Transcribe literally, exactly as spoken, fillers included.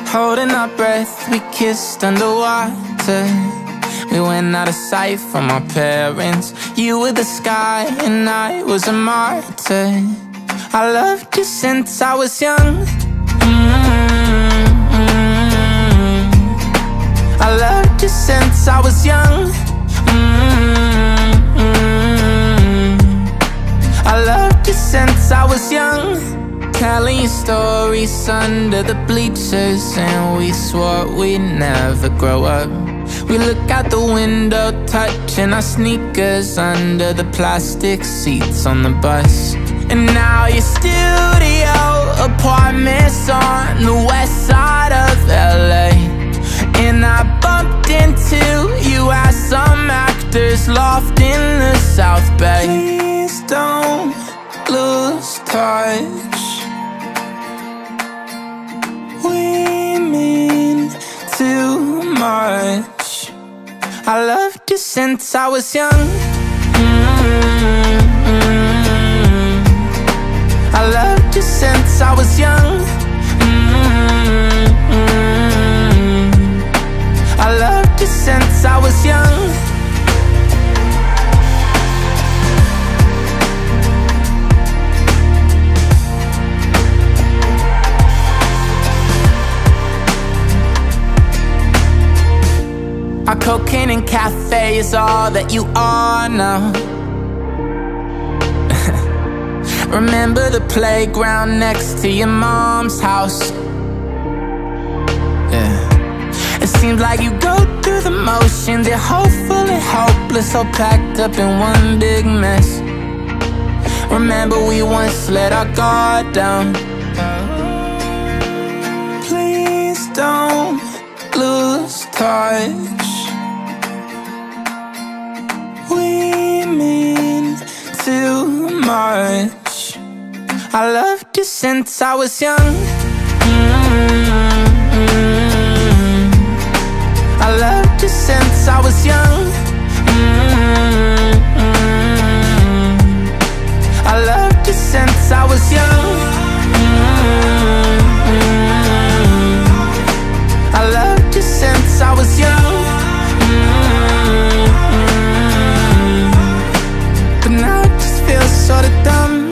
Holding our breath, we kissed underwater. We went out of sight from our parents. You were the sky and I was a martyr. I loved you since I was young. mm-hmm. I loved you since I was young. mm-hmm. I loved you since I was young. Telling you stories under the bleachers, and we swore we'd never grow up. We look out the window, touching our sneakers under the plastic seats on the bus. And now your studio apartment's on the west side of L A. And I bumped into you at some actor's loft in the South Bay. Please don't lose touch. We mean too much. I loved you since I was young. mm-hmm. I loved you since I was young. mm-hmm. I loved you since I was young. Our cocaine and cafe is all that you are now. Remember the playground next to your mom's house? Yeah. It seems like you go through the motions. You're hopeful and hopeless, all packed up in one big mess. Remember we once let our guard down. Please don't lose touch. We mean too much. I loved you since I was young. mm-hmm. I loved you since I was young. mm-hmm. I loved you since I was young. mm-hmm. I loved you since I was young. mm-hmm. But now it just feels sorta dumb.